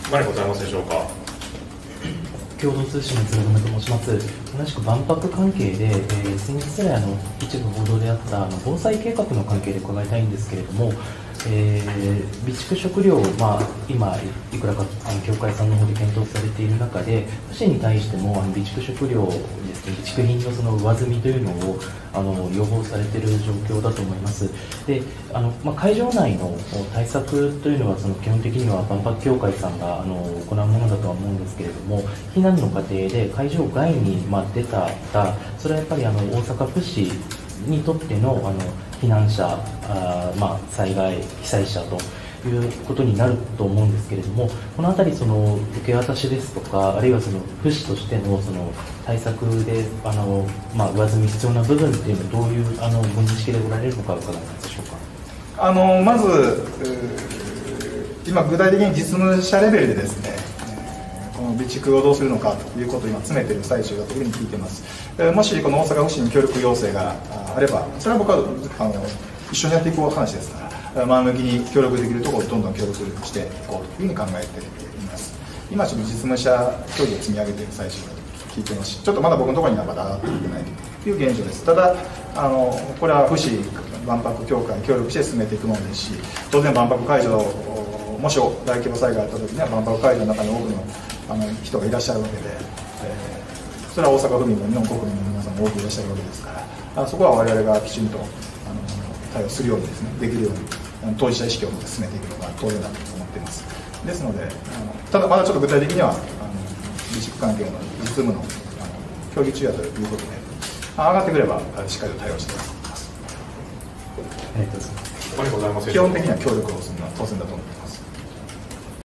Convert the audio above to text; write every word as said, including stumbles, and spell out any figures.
何かございますでしょうか。 共同通信の鶴留と申します。同じく万博関係で、えー、先日来あの一部報道であったあの防災計画の関係で伺いたいんですけれども、えー、備蓄食料、まあ、今いくらかあの協会さんの方で検討されている中で、都市に対してもあの備蓄食料ですね、備蓄品のその上積みというのをあの要望されている状況だと思います。で、あのまあ、会場内の対策というのはその基本的には万博協会さんがあの行うものだとは思うんですけれども、避難の過程で会場外に、まあ、出たら、それはやっぱりあの大阪府市にとってのあの避難者、あ、まあ、災害被災者ということになると思うんですけれども、このあたりその受け渡しですとか、あるいはその府市としてのその対策であの、まあ、上積み必要な部分っていうのはどういうあのご認識でおられるのか伺いますでしょうか。 あのまず今具体的に実務者レベルでですね、この備蓄をどうするのかということを今詰めている最中だというふうに聞いています。もしこの大阪府市に協力要請があれば、それは僕はあの一緒にやっていこう話ですから、前向きに協力できるところをどんどん協力していこうというふうに考えています。今ちょっと実務者協議を積み上げている最中だと聞いていますし、ちょっとまだ僕のところにはまだ上がっていってないという現状です。ただあのこれは府市万博協会協力して進めていくものですし、当然万博会場、もし大規模災害があった時には万博会場の中に多くのあの人がいらっしゃるわけで、えー、それは大阪府民も日本国民の皆さんも多くいらっしゃるわけですから、あそこは我々がきちんとあの対応するようにですね、できるように当事者意識を持って進めていくのが当然だと思っています。ですので、あのただまだちょっと具体的にはあの備蓄関係の実務のあの協議中やということで、上がってくればしっかりと対応しています。 ありがとうございます。 何かございますでし基ょうか。 本的には協力をするのは当然だと思います。